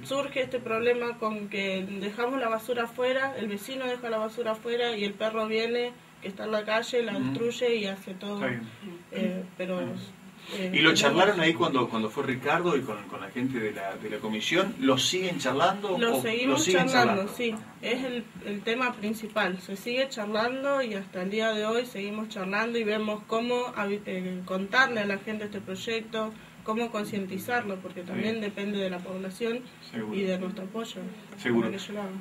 surge este problema con que dejamos la basura afuera, el vecino deja la basura afuera y el perro viene, que está en la calle, la destruye y hace todo. Pero ¿Y lo charlaron ahí cuando fue Ricardo y con la gente de la comisión? ¿Lo siguen charlando? Lo seguimos charlando, sí. Es el tema principal. Se sigue charlando y hasta el día de hoy seguimos charlando y vemos cómo contarle a la gente este proyecto, cómo concientizarlo, porque también depende de la población. Seguro. Y de nuestro apoyo. Seguro.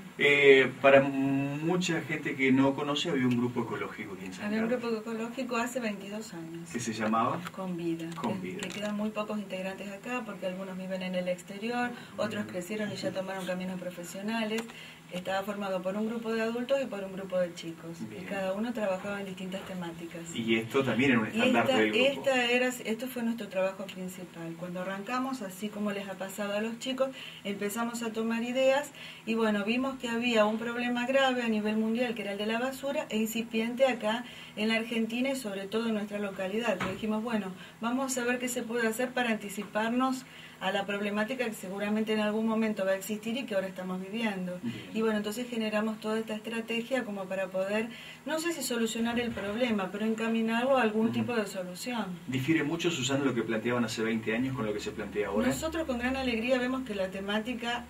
Para mucha gente que no conoce, había un grupo ecológico aquí en San Carlos. Había un grupo ecológico hace 22 años. ¿Qué se llamaba? Con Vida. Que quedan muy pocos integrantes acá, porque algunos viven en el exterior, otros crecieron y ya tomaron caminos profesionales. Estaba formado por un grupo de adultos y por un grupo de chicos. Bien. Y cada uno trabajaba en distintas temáticas. Y esto también era un estandarte del grupo. Esto fue nuestro trabajo principal. Cuando arrancamos, así como les ha pasado a los chicos, empezamos a tomar ideas y bueno, vimos que había un problema grave a nivel mundial, que era el de la basura, e incipiente acá en la Argentina y sobre todo en nuestra localidad. Pero dijimos, bueno, vamos a ver qué se puede hacer para anticiparnos a la problemática que seguramente en algún momento va a existir y que ahora estamos viviendo. Y bueno, entonces generamos toda esta estrategia como para poder, no sé si solucionar el problema, pero encaminarlo a algún tipo de solución. ¿Difiere mucho, Susana, lo que planteaban hace 20 años con lo que se plantea ahora? Nosotros con gran alegría vemos que la temática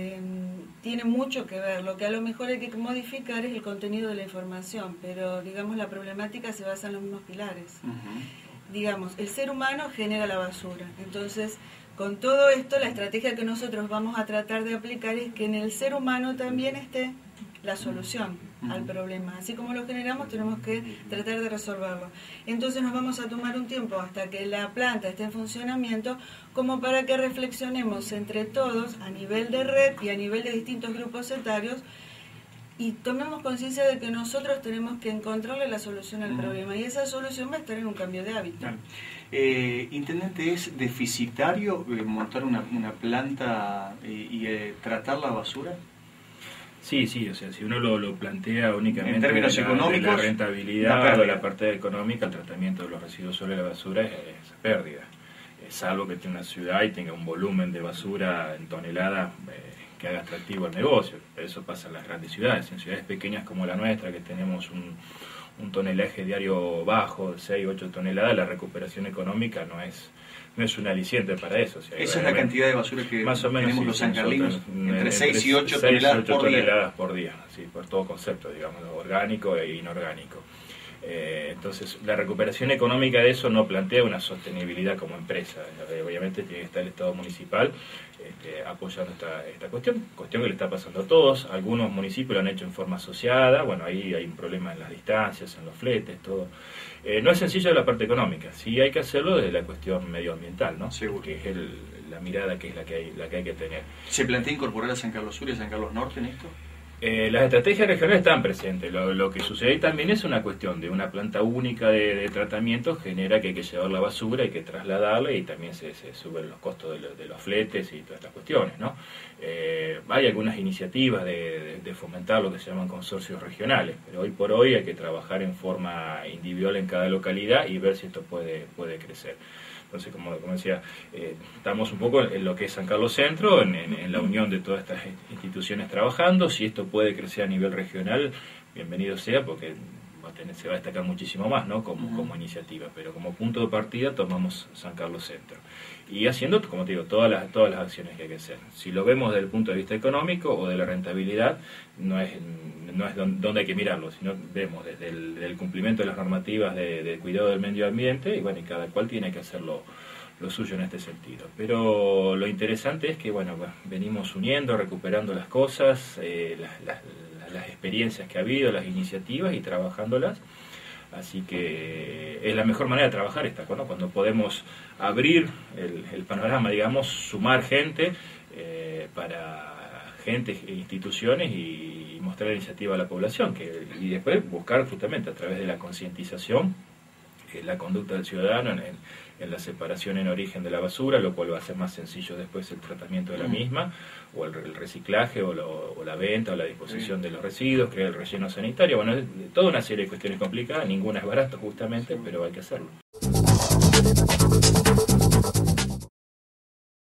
tiene mucho que ver. Lo que a lo mejor hay que modificar es el contenido de la información, pero digamos la problemática se basa en los mismos pilares. Digamos, el ser humano genera la basura, entonces con todo esto, la estrategia que nosotros vamos a tratar de aplicar es que en el ser humano también esté la solución al problema. Así como lo generamos, tenemos que tratar de resolverlo. Entonces nos vamos a tomar un tiempo hasta que la planta esté en funcionamiento, como para que reflexionemos entre todos, a nivel de red y a nivel de distintos grupos etarios, y tomemos conciencia de que nosotros tenemos que encontrarle la solución al problema, y esa solución va a estar en un cambio de hábito. Claro. Intendente, ¿es deficitario montar una planta y tratar la basura? Sí, o sea, si uno lo plantea únicamente en términos económicos, la rentabilidad o la parte económica, el tratamiento de los residuos sólidos de la basura es pérdida. Salvo que tenga una ciudad y tenga un volumen de basura en toneladas que haga atractivo el negocio. Eso pasa en las grandes ciudades. En ciudades pequeñas como la nuestra, que tenemos un tonelaje diario bajo, 6, 8 toneladas, la recuperación económica no es un aliciente para eso. O sea, esa es la cantidad de basura que más o menos, tenemos los sancarlinos, entre 6 y 8 toneladas por día, sí, por todo concepto, digamos, orgánico e inorgánico. Entonces, la recuperación económica de eso no plantea una sostenibilidad como empresa. Obviamente tiene que estar el Estado municipal apoyando esta cuestión que le está pasando a todos. Algunos municipios lo han hecho en forma asociada. Bueno, ahí hay un problema en las distancias, en los fletes, todo. No es sencillo la parte económica, sí hay que hacerlo desde la cuestión medioambiental, ¿no? Seguro. Que es la mirada que es la que hay que tener. ¿Se plantea incorporar a San Carlos Sur y a San Carlos Norte en esto? Las estrategias regionales están presentes. Lo que sucede ahí también es una cuestión de una planta única de tratamiento, genera que hay que llevar la basura, hay que trasladarla y también se suben los costos de los fletes y todas estas cuestiones, ¿no? Hay algunas iniciativas de fomentar lo que se llaman consorcios regionales, pero hoy por hoy hay que trabajar en forma individual en cada localidad y ver si esto puede crecer. Entonces, como decía, estamos un poco en lo que es San Carlos Centro, en la unión de todas estas instituciones trabajando. Si esto puede crecer a nivel regional, bienvenido sea, porque se va a destacar muchísimo más, ¿no? como iniciativa, pero como punto de partida tomamos San Carlos Centro. Y haciendo, como te digo, todas las acciones que hay que hacer. Si lo vemos desde el punto de vista económico o de la rentabilidad, no es donde hay que mirarlo, sino vemos desde el cumplimiento de las normativas de cuidado del medio ambiente, y bueno, y cada cual tiene que hacer lo suyo en este sentido. Pero lo interesante es que, bueno, venimos uniendo, recuperando las cosas, las experiencias que ha habido, las iniciativas y trabajándolas. Así que es la mejor manera de trabajar esta, ¿no? Cuando podemos abrir el panorama, digamos, sumar gente para gente, instituciones y mostrar la iniciativa a la población, y después buscar justamente a través de la concientización la conducta del ciudadano en la separación en origen de la basura, lo cual va a hacer más sencillo después el tratamiento de la misma, o el reciclaje, o la venta, o la disposición de los residuos, crear el relleno sanitario. Bueno, toda una serie de cuestiones complicadas, ninguna es barata justamente, pero hay que hacerlo.